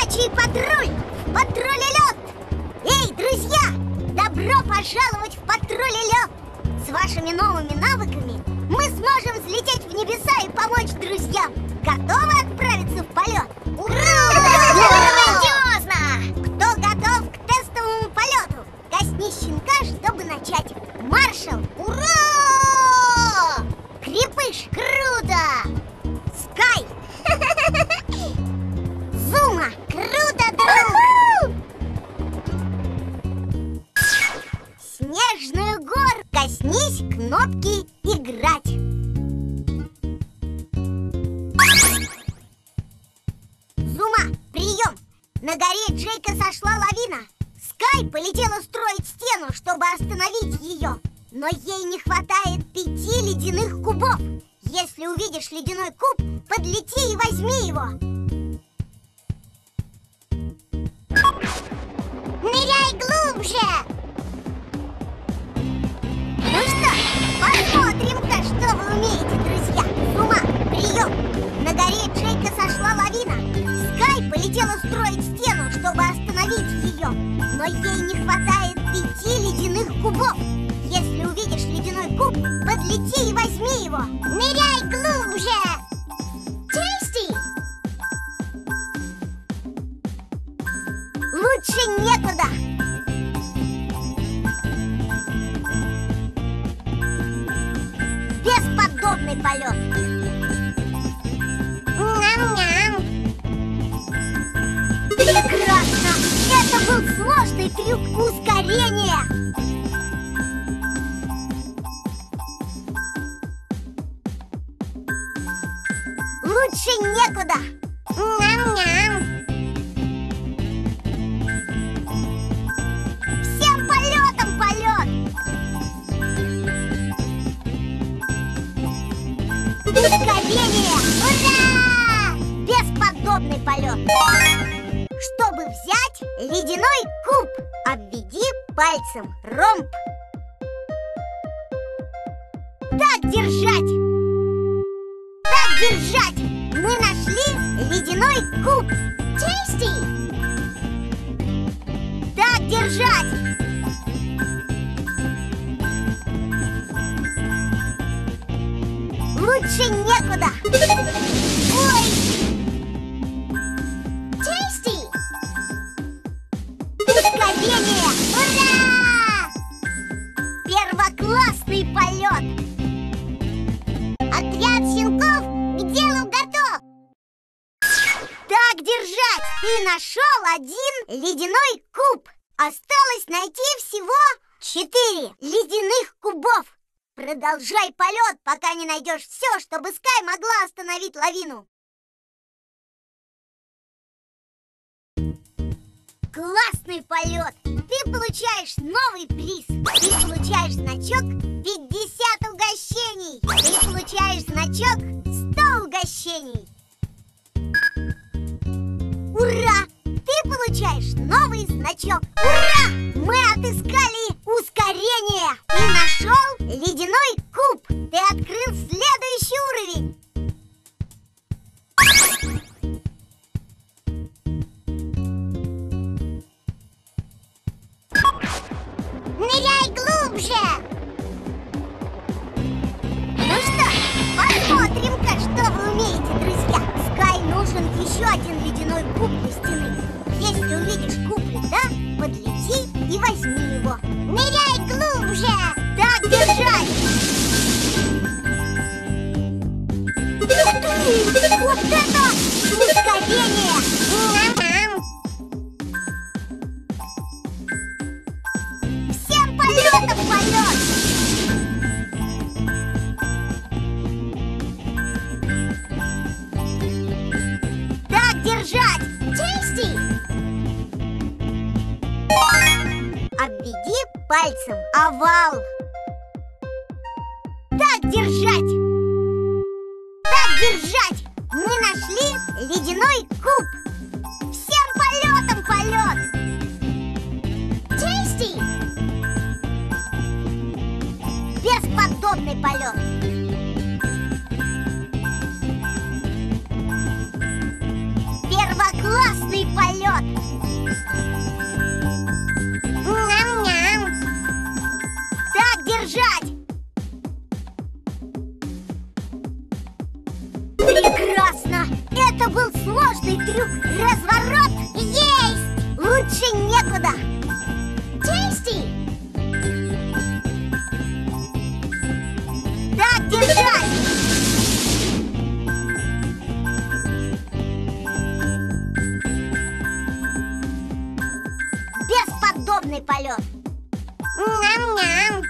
Летучий патруль в патруле лед! Эй, друзья! Добро пожаловать в патруле лед! С вашими новыми навыками мы сможем взлететь в небеса и помочь друзьям. Готовы отправиться в полет? Ура! Грандиозно! Кто готов к тестовому полету? Коснись щенка, чтобы начать. Маршал! Ура! Крепыш! Круто! Скай! Зума! Круто, друг! Снежную гору! Коснись кнопки «Играть». Зума, прием! На горе Джейка сошла лавина. Скай полетела строить стену, чтобы остановить ее. Но ей не хватает 5 ледяных кубов. Если увидишь ледяной куб, подлети и возьми его. Ныряй глубже! Ну что, посмотрим-ка, что вы умеете, друзья. Зума, прием! На горе Джейка сошла лавина. Скай полетела строить стену, чтобы остановить ее. Но ей не хватает 5 ледяных кубов. Если увидишь ледяной куб, подлети и возьми его. Ныряй глубже! Tasty! Лучше некуда. Бесподобный полет. Ням-ням. Прекрасно! Это был сложный трюк ускорения. Лучше некуда. Ням-ням. Всем полетом полет. Ускорение! Ура! Бесподобный полет. Чтобы взять ледяной куб, обведи пальцем ромб. Так держать! Так держать! Мы нашли ледяной куб. Tasty! Так держать! Лучше некуда. Ой! Tasty! Ускорение! Ура! Первоклассный полет! Отряд щенков к делу готов! Так держать! Ты нашел 1 ледяной куб. Осталось найти всего 4 ледяных кубов. Продолжай полет, пока не найдешь все, чтобы Скай могла остановить лавину. Классный полет! Ты получаешь новый приз. Ты получаешь значок 50 угощений. Ты получаешь значок 100 угощений. Ура! Ты получаешь новый значок. Ура! Мы отыскали ускорение. Ты нашел ледяной куб. Ты открыл следующий уровень. Ныряй глубже! Ну что, посмотрим-ка, что вы умеете, друзья. Скай нужен еще 1 ледяной куб для стены. Если увидишь куб льда, подлети и возьми его. Ныряй глубже! Так держать! Вот это ускорение! Всем полетом полет! Так держать! Tasty! Обведи пальцем овал. Так держать! Так держать! Мы нашли ледяной куб. Всем полетом полет! Tasty! Бесподобный полет! Первоклассный полет. Ням-ням. Так держать. Прекрасно. Это был сложный трюк. Разворот. Есть. Лучше некуда. Tasty. Так держать. Бесподобный полет. Ням-ням.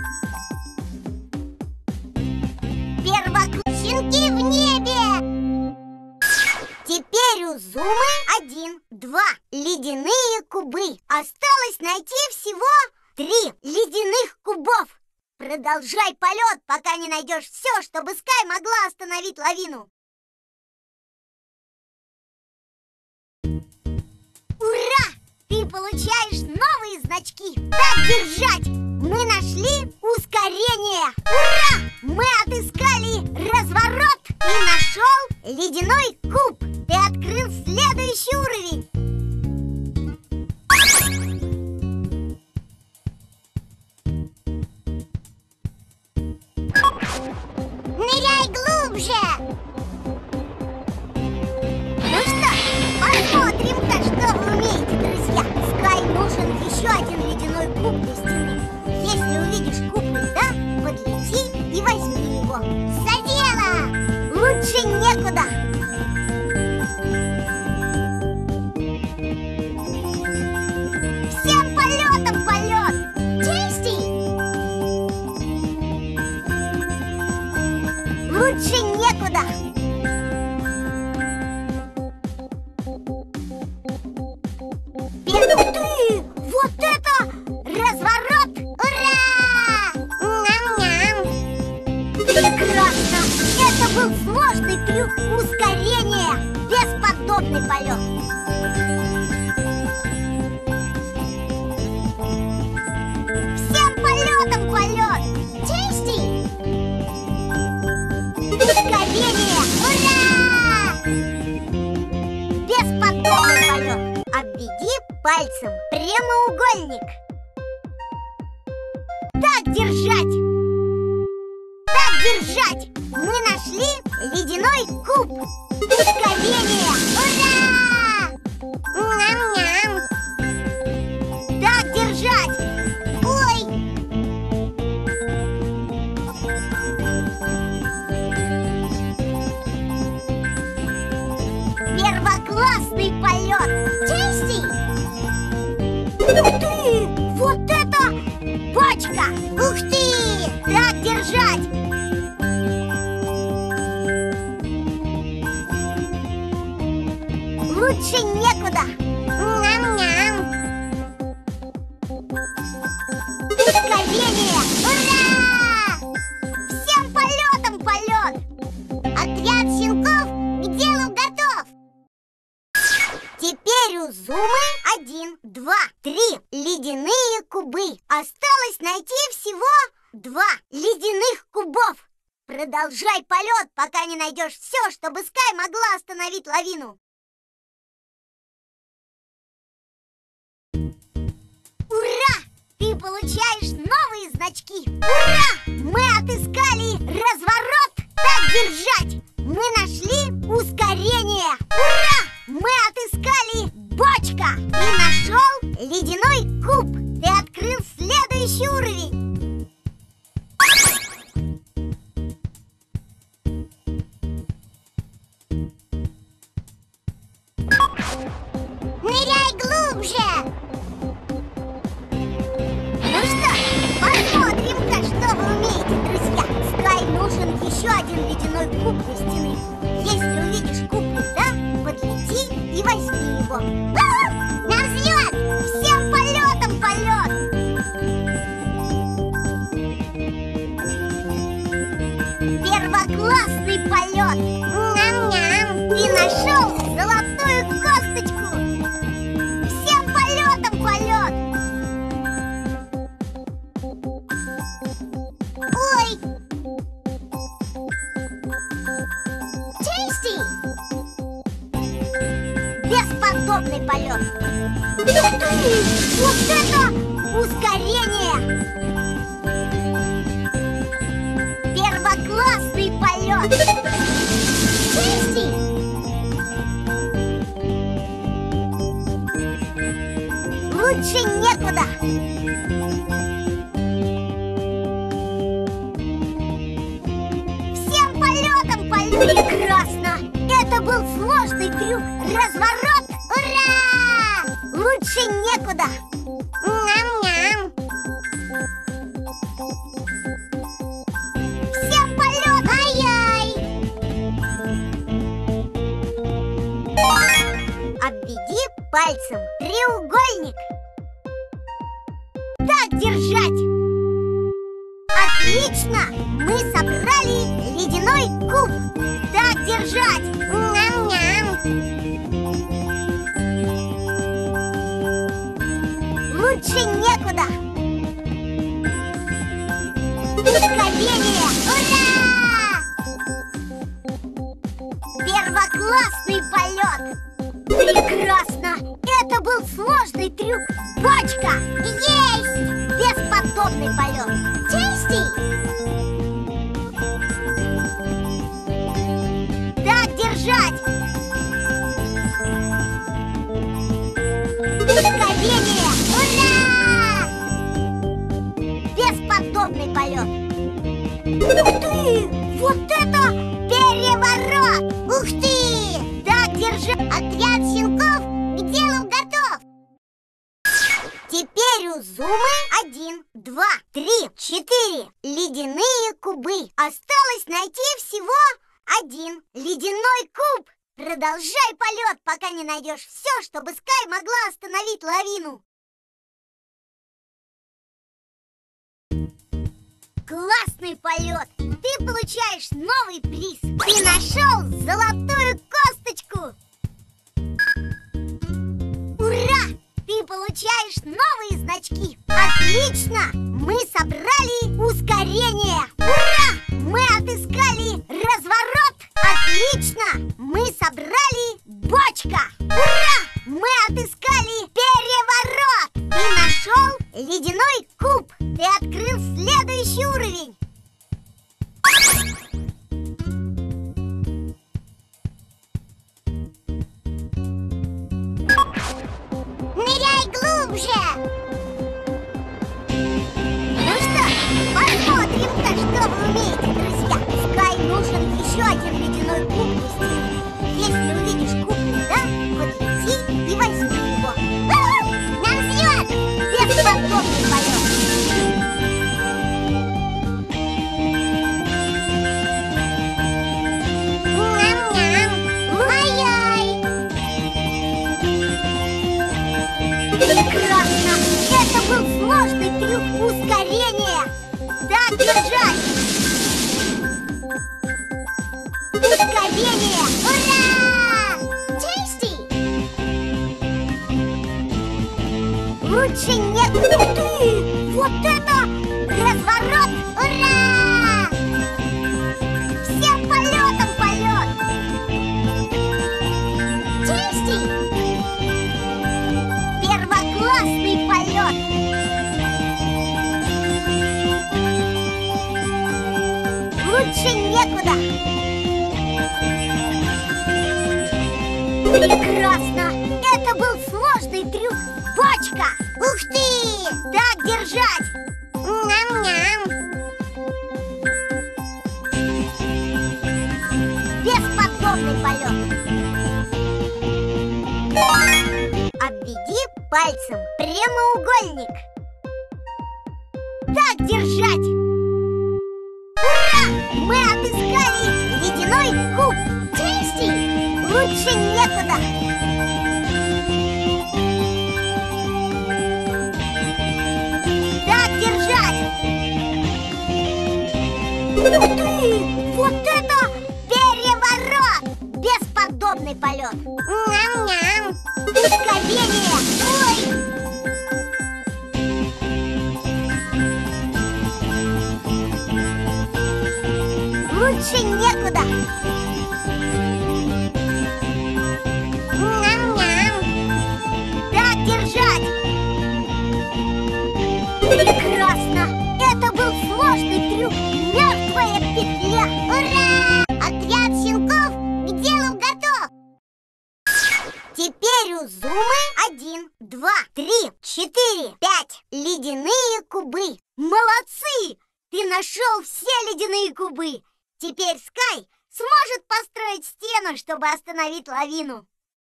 Первоклассники в небе. Теперь у Зумы 1, 2 ледяные кубы. Осталось найти всего 3 ледяных кубов. Продолжай полет, пока не найдешь все, чтобы Скай могла остановить лавину. Ура! Ты получаешь новые значки. Так держать! Мы нашли ускорение. Ура! Мы отыскали разворот и нашел ледяной куб. Ты открыл следующий уровень. Ныряй глубже. Ну что, посмотрим-ка, что вы умеете, друзья. Скай нужен еще один ледяной куб для стены. Если увидишь куб льда, подлети и возьми его. За дело! Лучше некуда. Всем полетом полет! Tasty! Лучше некуда. Ух ты! Вот это разворот! Ура! Ням-ням! Прекрасно! Это был сложный трюк ускорения. Бесподобный полет. Всем полетом полет! Tasty! Ускорение! Ура! Бесподобный полет. Обведи пальцем прямоугольник. Так держать! Так держать! Мы нашли ледяной куб. Ускорение! Ура! Ням-ням! Так держать! Ой! Первоклассный полет! Tasty! Ух ты! Вот это бочка! Ух ты! Так держать! Лучше некуда! Ням-ням! Ускорение! Ура! Всем полетом полет! Отряд щенков к делу готов! Теперь у Зумы 1, 2, 3 ледяные кубы. Осталось найти всего 2 ледяных кубов. Продолжай полет, пока не найдешь все, чтобы Скай могла остановить лавину. Ура! Ты получаешь новые значки. Ура! Мы отыскали разворот. Так держать! Мы нашли ускорение. Ура! Мы отыскали бочка и нашел ледяной куб. Ты открыл следующий уровень. Ныряй глубже. Ну что, посмотрим-ка, что вы умеете, друзья. Скай нужен еще один ледяной куб для стены. Если увидишь куб льда, подлети и возьми его. На взлет! Всем полетом полет! Первоклассный полет! Ням-ням! Ты нашел золотую косточку! Всем полетом полет! Ой! Tasty! Бесподобный бесподобный полет. Ух ты! Вот это ускорение! Первоклассный полет! Чести! Лучше некуда! Всем полетом полет! Прекрасно! Это был сложный трюк! Разворот! Ура! Лучше некуда! Ням-ням! Всем полет! Ай-яй! Обведи пальцем треугольник. Так держать! Отлично! Мы собрали ледяной куб. Так держать! Ням-ням! Лучше некуда! Ускорение! Ура! Первоклассный полет! Прекрасно! Это был сложный трюк! Бочка! Есть! Бесподобный полет! Чести! Так держать! Ускорение! Ура! Бесподобный полет! Ух ты! Вот это переворот! Ух ты! Так держи! Отряд щенков к делу готов! Теперь у Зумы 1, 2, 3, 4 ледяные кубы. Осталось найти всего один ледяной куб. Продолжай полет, пока не найдешь все, чтобы Скай могла остановить лавину. Классный полет! Ты получаешь новый приз! Ты нашел золотую косточку! Ура! Ты получаешь новые значки! Отлично! Мы собрали ускорение! Ура! Мы отыскали разворот! Отлично! Мы собрали бочка! Ура! Мы отыскали переворот! Ты нашел ледяной куб! Ты открыл следующий уровень! Ныряй глубже! Ну что, посмотрим-ка, что вы умеете, друзья! Скай нужен еще один ледяной куб нести. Если увидишь куб льда, подлети и возьми его. На взлет! Бесподобный полет! Прекрасно! Это был сложный трюк ускорения! Так держать! Ускорение! Ура! Чести! Лучше нет! Ух ты! Вот это разворот! Ура! Всем полетом полет! Чести! Первоклассный полет! Лучше некуда! Прекрасно! Это был сложный трюк! Бочка! Ух ты! Так держать! Ням-ням! Бесподобный полет! Обведи пальцем прямоугольник. Так держать! Ура! Мы отыскали ледяной куб! Чести! Лучше некуда! Так держать! Ух ты! Вот это переворот! Бесподобный полет! Ням-ням! Ускорение! Ой! Лучше некуда! Ням-ням! Молодцы! Ты нашел все ледяные кубы. Теперь Скай сможет построить стену, чтобы остановить лавину.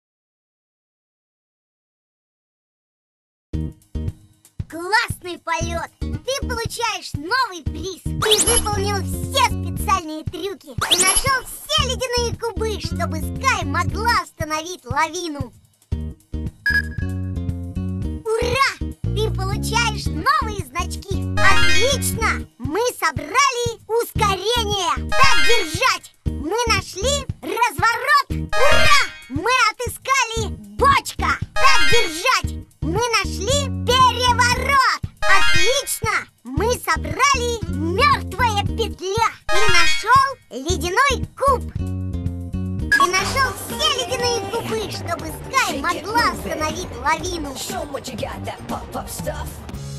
Классный полет! Ты получаешь новый приз! Ты выполнил все специальные трюки! Ты нашел все ледяные кубы, чтобы Скай могла остановить лавину! Ура! Ты получаешь новые значки! Отлично! Мы собрали ускорение! Так держать! Мы нашли разворот! Ура! Мы отыскали бочка! Так держать! Мы нашли переворот! Отлично! Мы собрали мертвая петля! И нашел ледяной куб! Ты нашел все ледяные кубы, чтобы Скай могла остановить лавину!